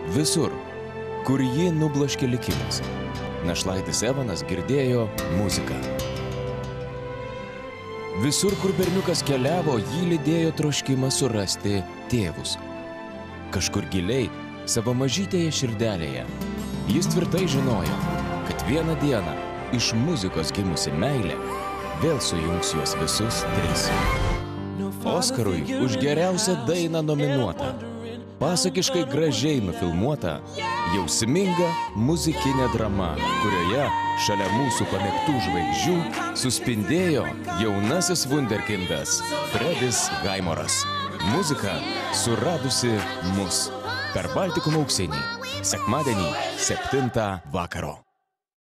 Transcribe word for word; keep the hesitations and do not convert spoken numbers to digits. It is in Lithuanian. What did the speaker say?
Visur, kur jį nubloškė likimas, našlaitis Evanas girdėjo muziką. Visur, kur berniukas keliavo, jį lydėjo troškimas surasti tėvus. Kažkur giliai, savo mažytėje širdelėje, jis tvirtai žinojo, kad vieną dieną iš muzikos gimusi meilė vėl sujungs juos visus tris. Oskarui už geriausią dainą nominuota, pasakiškai gražiai nufilmuota, jausminga muzikinė drama, kurioje šalia mūsų pamėgtų žvaigždžių suspindėjo jaunasis vunderkindas Fredis Gaimoras. Muzika suradusi mus per Baltikumo auksinį, sekmadienį septintą vakaro.